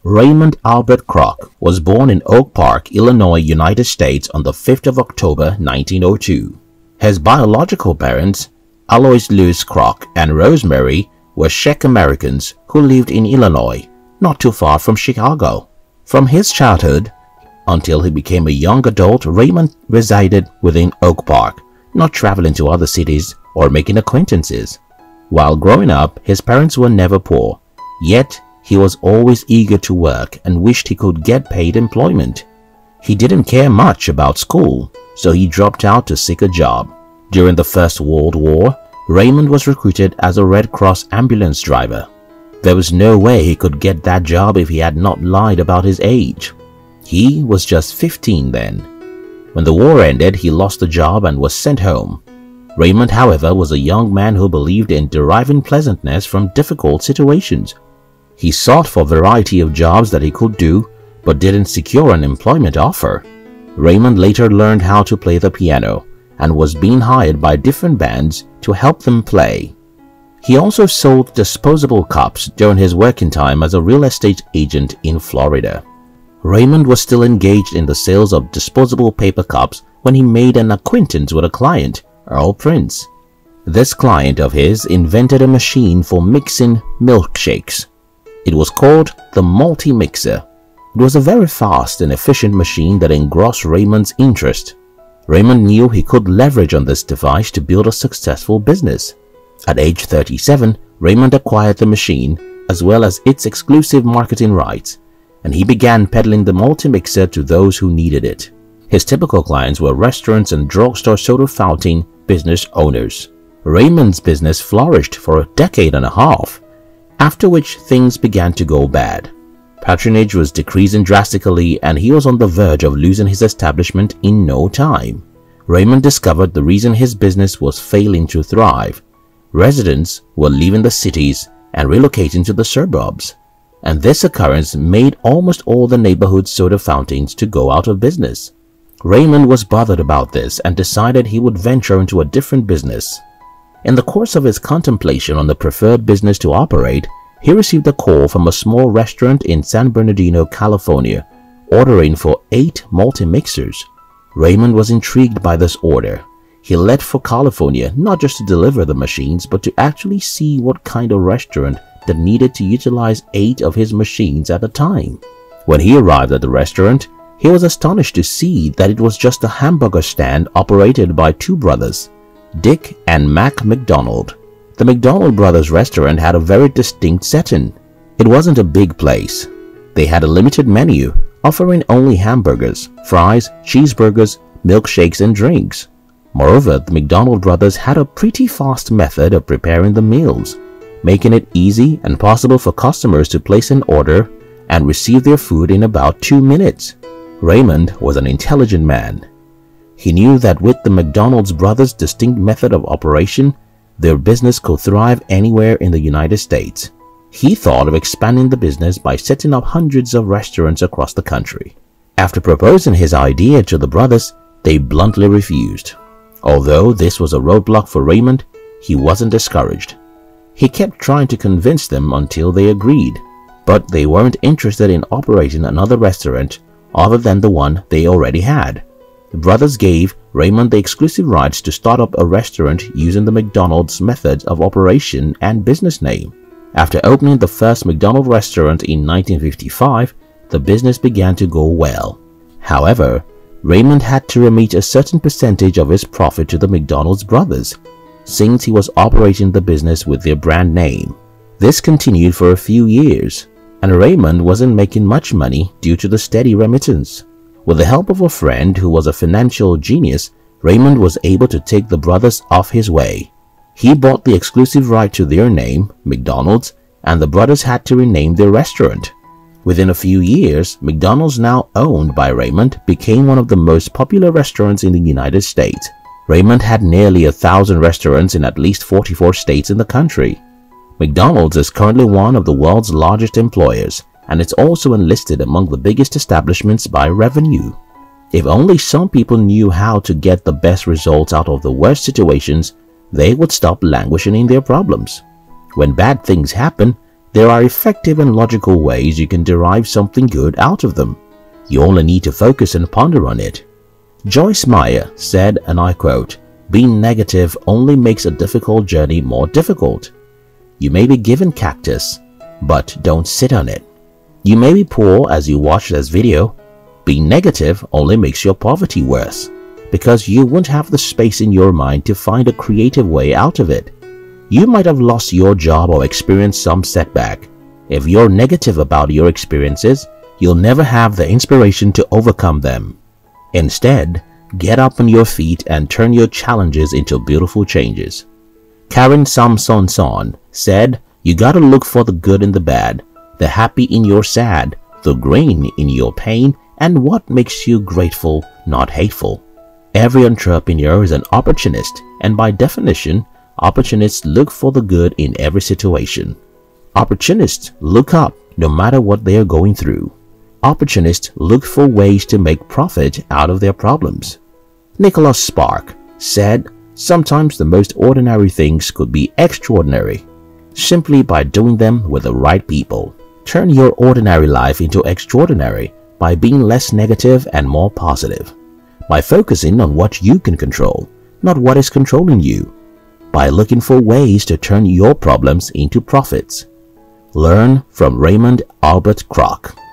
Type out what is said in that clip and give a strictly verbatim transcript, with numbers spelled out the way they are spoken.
Raymond Albert Kroc was born in Oak Park, Illinois, United States on the fifth of October nineteen oh two. His biological parents, Alois Louis Kroc and Rosemary, were Czech Americans who lived in Illinois, not too far from Chicago. From his childhood until he became a young adult, Raymond resided within Oak Park, not traveling to other cities or making acquaintances. While growing up, his parents were never poor, yet he was always eager to work and wished he could get paid employment. He didn't care much about school, so he dropped out to seek a job. During the First World War, Raymond was recruited as a Red Cross ambulance driver. There was no way he could get that job if he had not lied about his age. He was just fifteen then. When the war ended, he lost the job and was sent home. Raymond, however, was a young man who believed in deriving pleasantness from difficult situations. He sought for a variety of jobs that he could do, but didn't secure an employment offer. Raymond later learned how to play the piano and was being hired by different bands to help them play. He also sold disposable cups during his working time as a real estate agent in Florida. Raymond was still engaged in the sales of disposable paper cups when he made an acquaintance with a client, Earl Prince. This client of his invented a machine for mixing milkshakes. It was called the Multi-Mixer. It was a very fast and efficient machine that engrossed Raymond's interest. Raymond knew he could leverage on this device to build a successful business. At age thirty-seven, Raymond acquired the machine as well as its exclusive marketing rights, and he began peddling the Multi-Mixer to those who needed it. His typical clients were restaurants and drugstore soda fountain business owners. Raymond's business flourished for a decade and a half, after which things began to go bad. Patronage was decreasing drastically and he was on the verge of losing his establishment in no time. Raymond discovered the reason his business was failing to thrive. Residents were leaving the cities and relocating to the suburbs, and this occurrence made almost all the neighborhood soda fountains to go out of business. Raymond was bothered about this and decided he would venture into a different business. In the course of his contemplation on the preferred business to operate, he received a call from a small restaurant in San Bernardino, California, ordering for eight multi-mixers. Raymond was intrigued by this order. He left for California not just to deliver the machines, but to actually see what kind of restaurant that needed to utilize eight of his machines at a time. When he arrived at the restaurant, he was astonished to see that it was just a hamburger stand operated by two brothers, Dick and Mac McDonald. The McDonald brothers restaurant had a very distinct setting. It wasn't a big place. They had a limited menu, offering only hamburgers, fries, cheeseburgers, milkshakes, and drinks. Moreover, the McDonald brothers had a pretty fast method of preparing the meals, making it easy and possible for customers to place an order and receive their food in about two minutes. Raymond was an intelligent man. He knew that with the McDonald's brothers' distinct method of operation, their business could thrive anywhere in the United States. He thought of expanding the business by setting up hundreds of restaurants across the country. After proposing his idea to the brothers, they bluntly refused. Although this was a roadblock for Raymond, he wasn't discouraged. He kept trying to convince them until they agreed, but they weren't interested in operating another restaurant other than the one they already had. The brothers gave Raymond the exclusive rights to start up a restaurant using the McDonald's methods of operation and business name. After opening the first McDonald's restaurant in nineteen fifty-five, the business began to go well. However, Raymond had to remit a certain percentage of his profit to the McDonald's brothers, since he was operating the business with their brand name. This continued for a few years, and Raymond wasn't making much money due to the steady remittance. With the help of a friend who was a financial genius, Raymond was able to take the brothers off his way. He bought the exclusive right to their name, McDonald's, and the brothers had to rename their restaurant. Within a few years, McDonald's, now owned by Raymond, became one of the most popular restaurants in the United States. Raymond had nearly a thousand restaurants in at least forty-four states in the country. McDonald's is currently one of the world's largest employers, and it's also enlisted among the biggest establishments by revenue. If only some people knew how to get the best results out of the worst situations, they would stop languishing in their problems. When bad things happen, There are effective and logical ways you can derive something good out of them. You only need to focus and ponder on it. Joyce Meyer said, and I quote, "Being negative only makes a difficult journey more difficult. You may be given cactus, but don't sit on it. You may be poor as you watch this video. Being negative only makes your poverty worse, because you won't have the space in your mind to find a creative way out of it. You might have lost your job or experienced some setback. If you're negative about your experiences, you'll never have the inspiration to overcome them. Instead, get up on your feet and turn your challenges into beautiful changes." Karen Samson said, "You gotta look for the good in the bad, the happy in your sad, the grain in your pain, and what makes you grateful, not hateful." Every entrepreneur is an opportunist, and by definition, opportunists look for the good in every situation. Opportunists look up no matter what they are going through. Opportunists look for ways to make profit out of their problems. Nicholas Spark said, "Sometimes the most ordinary things could be extraordinary, simply by doing them with the right people." Turn your ordinary life into extraordinary by being less negative and more positive. By focusing on what you can control, not what is controlling you. By looking for ways to turn your problems into profits. Learn from Raymond Albert Kroc.